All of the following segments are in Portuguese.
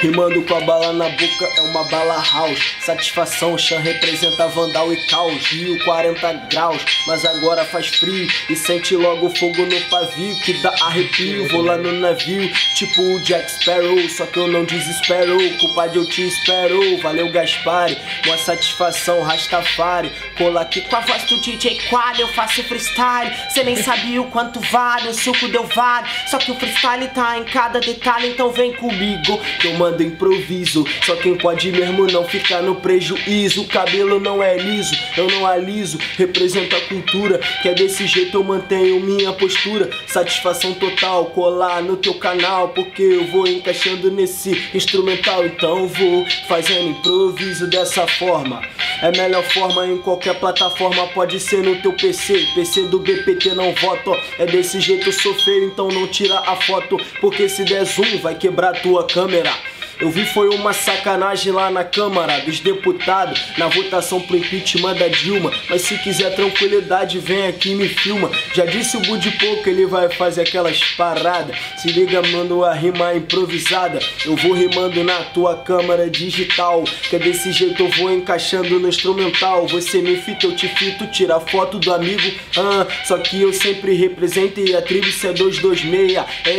Rimando com a bala na boca é uma bala house. Satisfação, Chan representa Vandal e caos. Rio 40 graus, mas agora faz frio. E sente logo fogo no pavio que dá arrepio. Vou lá no navio, tipo o Jack Sparrow. Só que eu não desespero, culpado eu te espero. Valeu Gaspari, uma satisfação Rastafari. Cola aqui com a voz do DJ Qual, eu faço freestyle. Cê nem sabia o quanto vale, o suco deu vale. Só que o freestyle tá em cada detalhe, então vem comigo que eu mando improviso. Só quem pode mesmo não ficar no prejuízo. O cabelo não é liso, eu não aliso. Represento a cultura, que é desse jeito eu mantenho minha postura. Satisfação total, colar no teu canal, porque eu vou encaixando nesse instrumental. Então vou fazendo improviso dessa forma. É melhor forma em qualquer plataforma, pode ser no teu PC. PC do BPT não voto, é desse jeito eu sou feio, então não tira a foto, porque se der zoom vai quebrar tua câmera. Eu vi foi uma sacanagem lá na Câmara dos Deputados, na votação pro impeachment da Dilma. Mas se quiser tranquilidade, vem aqui e me filma. Já disse o Budi pouco, ele vai fazer aquelas paradas. Se liga, mando a rima improvisada. Eu vou rimando na tua câmera digital, que é desse jeito eu vou encaixando no instrumental. Você me fita, eu te fito, tira foto do amigo. Só que eu sempre representei a tribo C226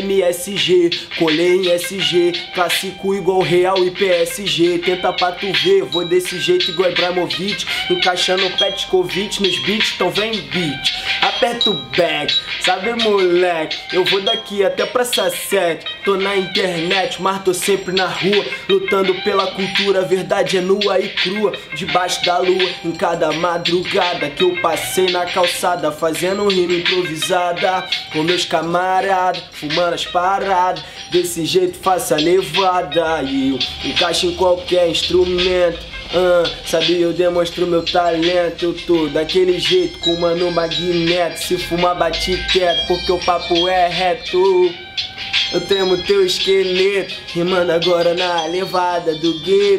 MSG. Colei em SG, clássico igual Real e PSG, tenta pra tu ver, vou desse jeito igual Ibrahimovic, encaixando Petkovic nos beats, então vem beat, aperta o back, sabe moleque, eu vou daqui até pra Sassete, tô na internet, mas tô sempre na rua, lutando pela cultura, a verdade é nua e crua, debaixo da lua, em cada madrugada que eu passei na calçada, fazendo rima improvisada, com meus camaradas, fumando as paradas, desse jeito faço a levada. E eu encaixo em qualquer instrumento. Sabe, eu demonstro meu talento. Eu tô daquele jeito com o mano Magneto. Se fumar bate quieto, porque o papo é reto. Eu tremo teu esqueleto, rimando agora na levada do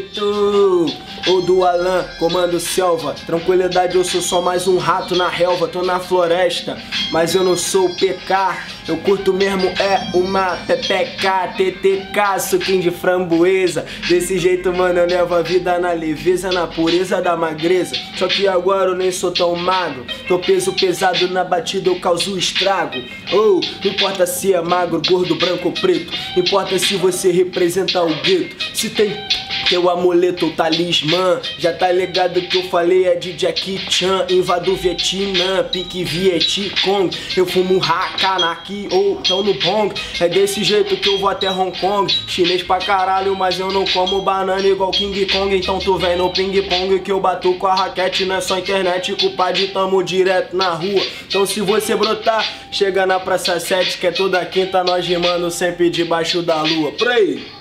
gueto. Ou do Alan, comando selva. Tranquilidade, eu sou só mais um rato na relva. Tô na floresta, mas eu não sou o PK. Eu curto mesmo é uma PPK, TTK, suquinho de framboesa. Desse jeito, mano, eu levo a vida na leveza, na pureza da magreza. Só que agora eu nem sou tão magro. Tô peso pesado na batida, eu causo estrago. Não importa se é magro, gordo, branco ou preto. Importa se você representa o gueto. Se tem teu amuleto ou talismã, já tá ligado que eu falei é de Jackie Chan. Invado o Vietnã, pique Vietcong. Eu fumo Hakanaki ou tão no Bong. É desse jeito que eu vou até Hong Kong. Chinês pra caralho, mas eu não como banana igual King Kong. Então tu vem no ping pong que eu bato com a raquete. Não é só internet, culpado, tamo direto na rua. Então se você brotar, chega na Praça 7, que é toda quinta nós rimando sempre debaixo da lua. Por aí!